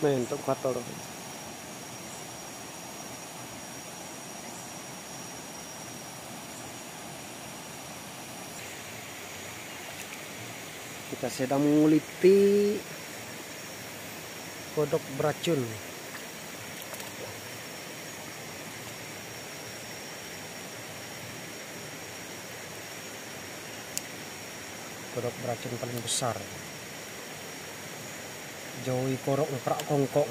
Mentok kotor. Kita sedang menguliti kodok beracun. Kodok beracun paling besar. Jowi korok ngeprak kongkong.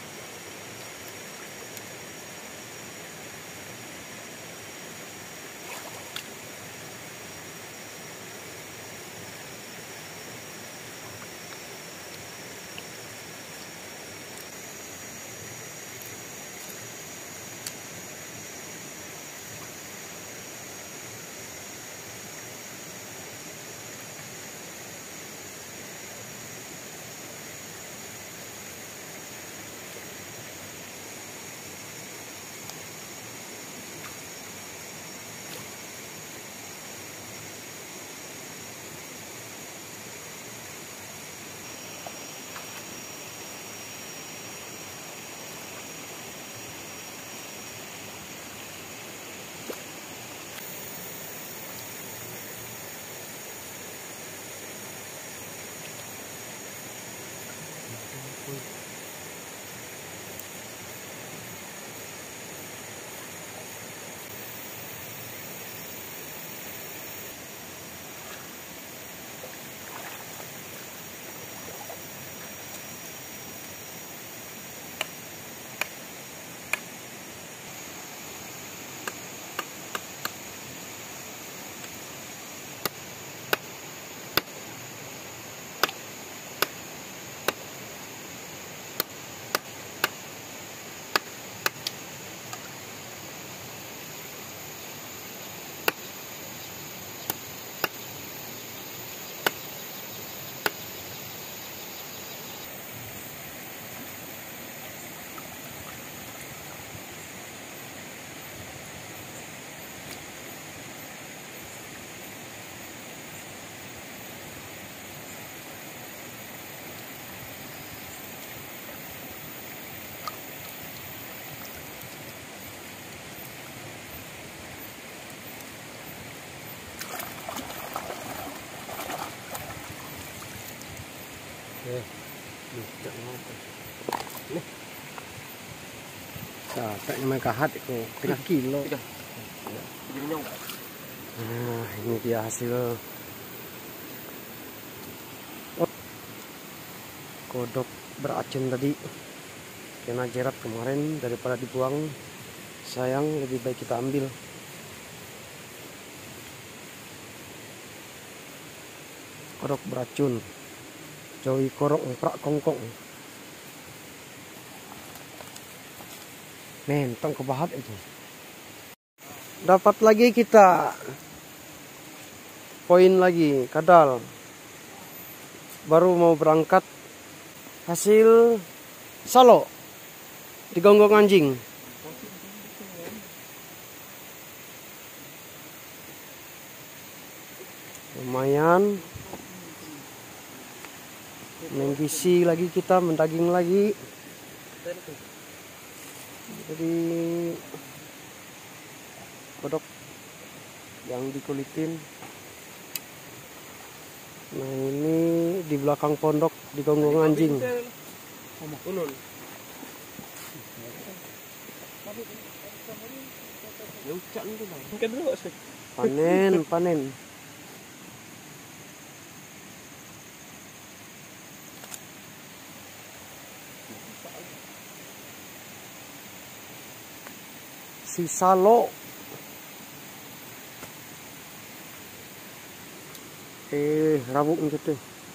Capek main kahat itu 3 kilo. Nah, ini dia hasil kodok beracun tadi. Kena jerat kemarin, daripada dibuang sayang, lebih baik kita ambil. Kodok beracun Jowi korok ngeprak kongkong. Mentong kebahat itu. Dapat lagi kita. Poin lagi, kadal. Baru mau berangkat. Hasil salo. Digonggong anjing. Lumayan. Menggisi lagi kita, mendaging lagi. Jadi kodok yang dikulitin. Nah, ini di belakang pondok digonggong anjing. Panen. Si salo. Rabuk gitu.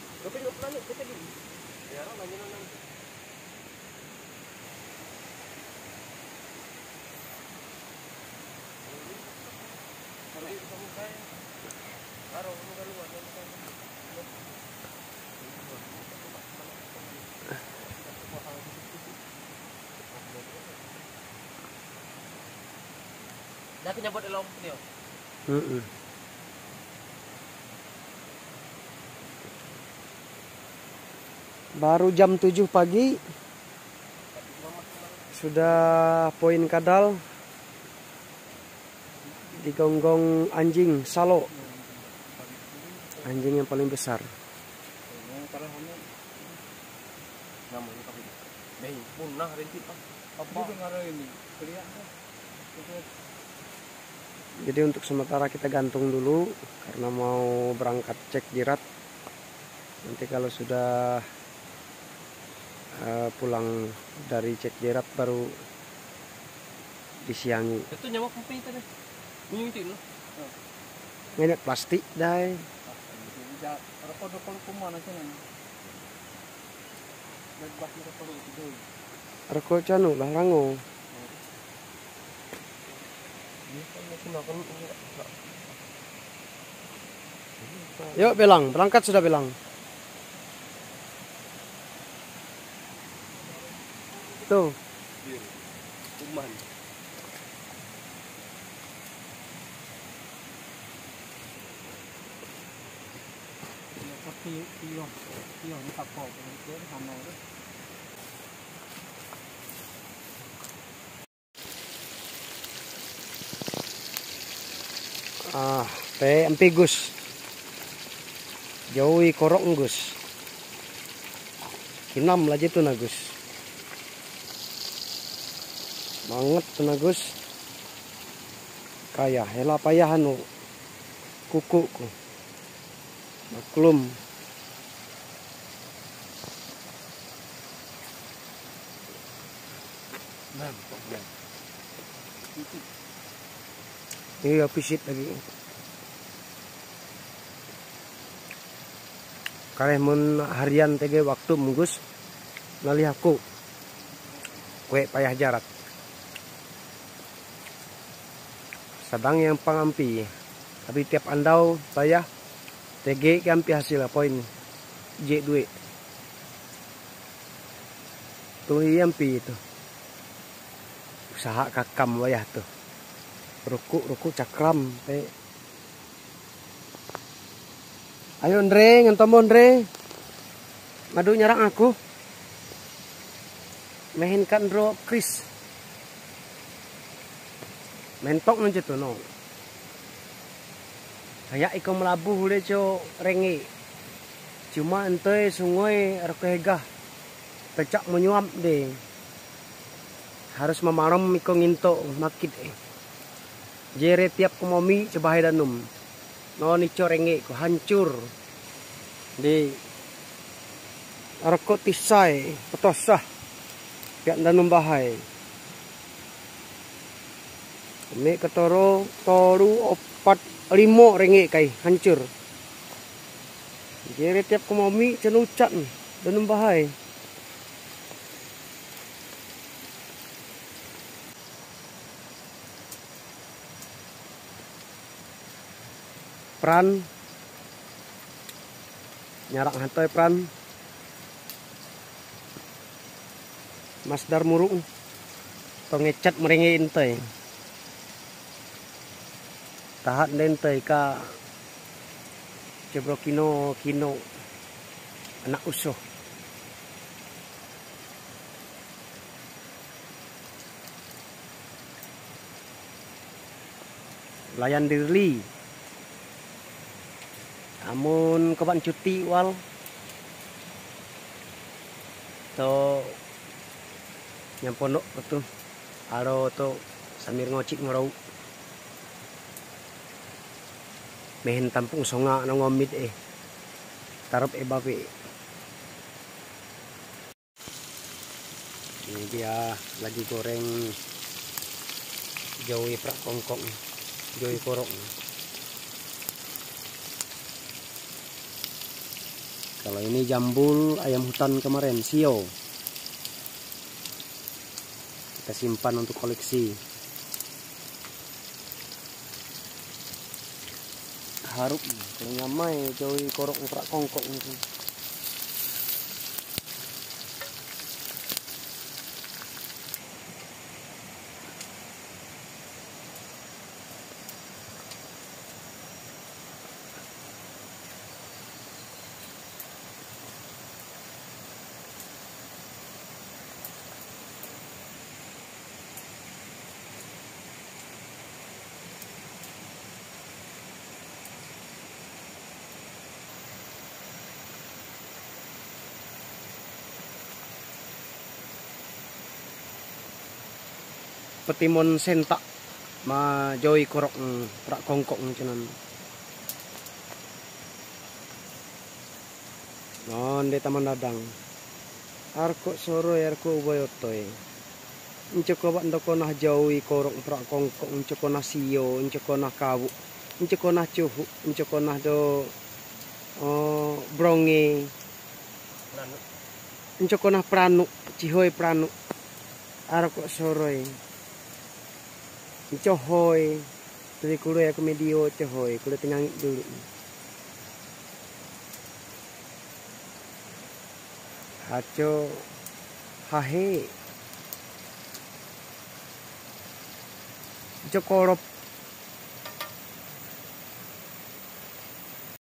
Dati nyabot ilong niyo. Baru jam 7 pagi sudah poin kadal di gonggong anjing salo, anjing yang paling besar. Jadi untuk sementara kita gantung dulu karena mau berangkat cek jirat. Nanti kalau sudah pulang dari cek jirat baru disiangi. Itu nyawa kumpi tadi. Minyak itu. Ini plastik dai. Reko canu lah rango. Yuk belang, berangkat sudah belang. Tuh. Kuman. Pe empi Gus. Jauhi korok Gus. Kinam lagi tuh na Gus. Banget tuh na Gus. Kaya hela payahan kukuku. Maklum. Iya pisit lagi. Kareh mun harian tege waktu munggus nalih aku kue payah jarak. Sedang yang pangampi, tapi tiap andau payah tege kampi hasil poin J2. Tuh ampi itu. Usaha kakam wayah tuh. Ruku cakram pe. Ayo Andre, ngentomo Andre. Ngadu nyarang aku. Mehin kan Ndro Chris. Mentok nunjuk tuh no. Kayak iko melabuh udah co rengi. Cuma ente sungai rekehegah. Pecak menyuap deh. Harus memarom iko nginto makit Jere tiap kumomi coba danum. No nico rengi ko hancur. Di arko tisai petosah. Piak danum bahai. Ini ketoro toru 4 5 rengi kai hancur. Jere tiap kumomi cenucat danum bahai. Pran nyarak hantoy pran Masdar murung to ngecat merengi intay tahat dentay ka cebro kino anak usuh layan dirli. Amun kapan cuti wal to yang pondok betul aro to sambil ngocik ngorau mehen tampung songa na ngomit tarap bape. Ini dia lagi goreng jawi prak kongkong jawi korok. Kalau ini jambul ayam hutan kemarin, sio. Kita simpan untuk koleksi. Harup, nyamai jauh korok prak kongkong itu. petimon sentak ma joi korok prak kongkok cuman. Non de taman dadang. Arko soro arko ubayotoi. Incoko bak ndoko nah joi korok prak kongkok, incoko nah sio, incoko nah kawu, incoko nah cuhu, incoko nah do bronge, incoko nah pranuk, cihoi pranuk. Arko soroi. Cohoi. Tadi kulo ya ke medio cohoi, kulo tenyangit dulu. Haco hahe. Cokorop